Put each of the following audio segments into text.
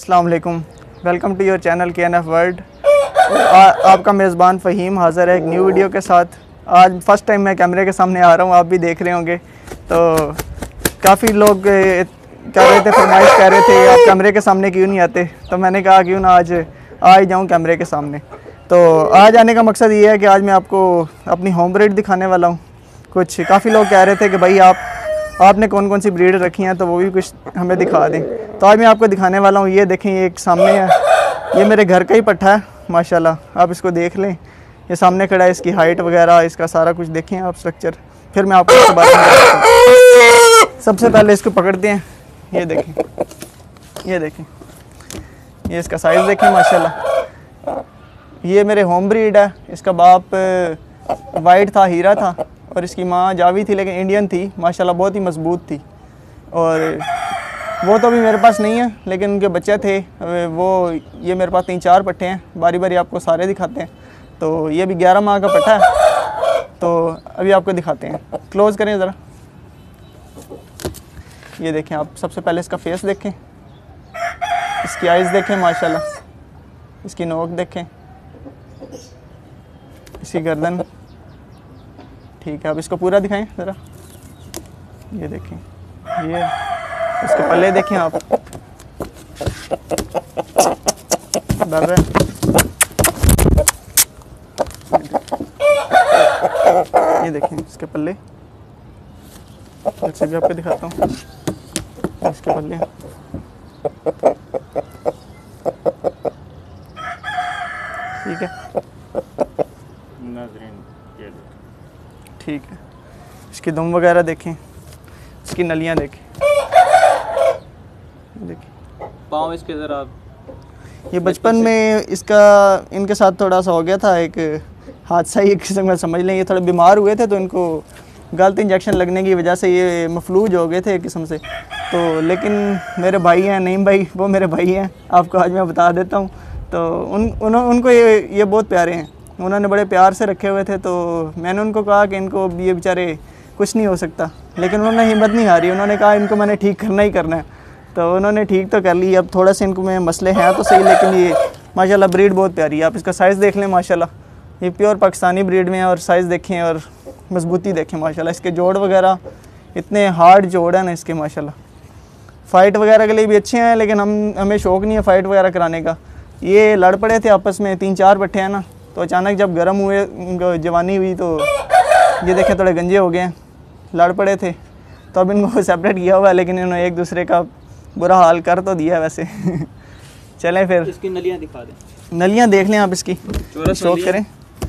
अस्सलाम वालेकुम, welcome to your channel KNF world. आपका मेज़बान फ़हीम हाज़िर है एक न्यू वीडियो के साथ। आज फ़र्स्ट टाइम मैं कैमरे के सामने आ रहा हूँ, आप भी देख रहे होंगे। तो काफ़ी लोग कह रहे थे, फरमाइश कर रहे थे आप कैमरे के सामने क्यों नहीं आते, तो मैंने कहा क्यों ना आज आ ही जाऊँ कैमरे के सामने। तो आज आने का मकसद ये है कि आज मैं आपको अपनी होम ब्रीड दिखाने वाला हूँ। कुछ काफ़ी लोग कह रहे थे कि भाई आपने कौन कौन सी ब्रीड रखी हैं, तो वो भी कुछ हमें दिखा दें। तो आज मैं आपको दिखाने वाला हूँ। ये देखें, ये एक सामने है, ये मेरे घर का ही पट्ठा है माशाल्लाह। आप इसको देख लें, ये सामने खड़ा है। इसकी हाइट वगैरह, इसका सारा कुछ देखें आप, स्ट्रक्चर। फिर मैं आपको इसके बारे में बताता हूँ। सबसे पहले इसको पकड़ते हैं। ये देखें, ये देखें, ये इसका साइज़ देखें माशाल्लाह। ये मेरे होम ब्रीड है। इसका बाप वाइट था, हीरा था, और इसकी माँ जावी थी, लेकिन इंडियन थी माशाल्लाह, बहुत ही मजबूत थी। और वो तो अभी मेरे पास नहीं है, लेकिन उनके बच्चे थे वो। ये मेरे पास 3-4 पट्ठे हैं, बारी बारी आपको सारे दिखाते हैं। तो ये भी 11 माह का पट्ठा है, तो अभी आपको दिखाते हैं। क्लोज़ करें ज़रा। ये देखें आप, सबसे पहले इसका फेस देखें, इसकी आइज़ देखें माशाल्लाह, इसकी नोक देखें, इसकी गर्दन। ठीक है, अब इसको पूरा दिखाएं ज़रा। ये देखें, ये इसके पल्ले देखें आप, दर्र है। ये देखें इसके पल्ले, अच्छे भी आपको दिखाता हूँ। इसके पल्ले ठीक है, ठीक है। इसकी दुम वगैरह देखें, इसकी नलियाँ देखें, देखिए पाँव इसके ज़रा। ये बचपन में इसका इनके साथ थोड़ा सा हो गया था, एक हादसा ही एक किस्म का समझ लें। ये थोड़े बीमार हुए थे, तो इनको गलत इंजेक्शन लगने की वजह से ये मफलूज हो गए थे एक किस्म से। तो लेकिन मेरे भाई हैं, नईम भाई, वो मेरे भाई हैं, आपको आज मैं बता देता हूँ। तो उनको ये बहुत प्यारे हैं, उन्होंने बड़े प्यार से रखे हुए थे। तो मैंने उनको कहा कि इनको ये बेचारे कुछ नहीं हो सकता, लेकिन उन्होंने हिम्मत नहीं हारी। उन्होंने कहा इनको मैंने ठीक करना ही करना है। तो उन्होंने ठीक तो कर ली। अब थोड़ा सा इनको में मसले हैं तो सही, लेकिन ये माशाल्लाह ब्रीड बहुत प्यारी है। आप इसका साइज़ देख लें माशाल्लाह, ये प्योर पाकिस्तानी ब्रीड में है। और साइज़ देखें और मजबूती देखें माशाल्लाह। इसके जोड़ वगैरह इतने हार्ड जोड़ हैं ना इसके माशाल्लाह। फ़ाइट वगैरह के लिए भी अच्छे हैं, लेकिन हमें शौक़ नहीं है फ़ाइट वगैरह कराने का। ये लड़ पड़े थे आपस में, 3-4 पट्ठे हैं ना, तो अचानक जब गर्म हुए, उनको जवानी हुई, तो ये देखें थोड़े गंजे हो गए हैं, लड़ पड़े थे। तो अब इनको सेपरेट किया हुआ है, लेकिन इन्होंने एक दूसरे का बुरा हाल कर तो दिया वैसे। चलें फिर इसकी नलियाँ दिखा दें। नलियाँ देख लें आप, इसकी शौक करें।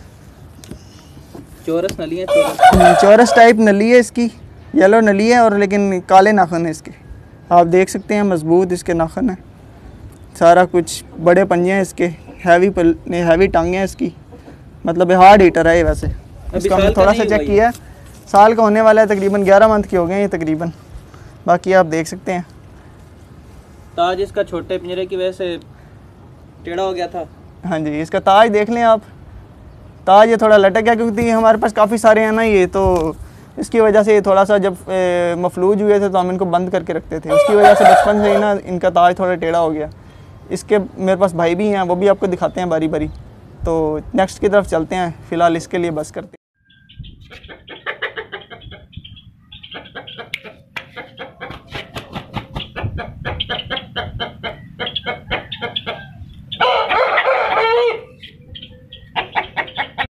चौरस नलियाँ, चौरस टाइप नली है इसकी, येलो नली है, और लेकिन काले नाखून है इसके। आप देख सकते हैं, मजबूत इसके नाखून है, सारा कुछ। बड़े पंजे हैं इसके, हैवी टांगे हैं इसकी, मतलब हार्ड हीटर है ये। वैसे इसको हमने थोड़ा सा चेक किया है, साल का होने वाला है, तकरीबन 11 मंथ के हो गए हैं ये तकरीबन। बाकी आप देख सकते हैं। ताज इसका छोटे पिंजरे की वजह से टेढ़ा हो गया था। हाँ जी, इसका ताज देख लें आप, ताज ये थोड़ा लटक गया, क्योंकि हमारे पास काफ़ी सारे हैं ना ये, तो इसकी वजह से ये थोड़ा सा जब मफलूज हुए थे तो हम इनको बंद करके रखते थे, उसकी वजह से बचपन से ही ना इनका ताज थोड़ा टेढ़ा हो गया। इसके मेरे पास भाई भी हैं, वो भी आपको दिखाते हैं बारी बारी। तो नेक्स्ट की तरफ चलते हैं, फ़िलहाल इसके लिए बस करते हैं।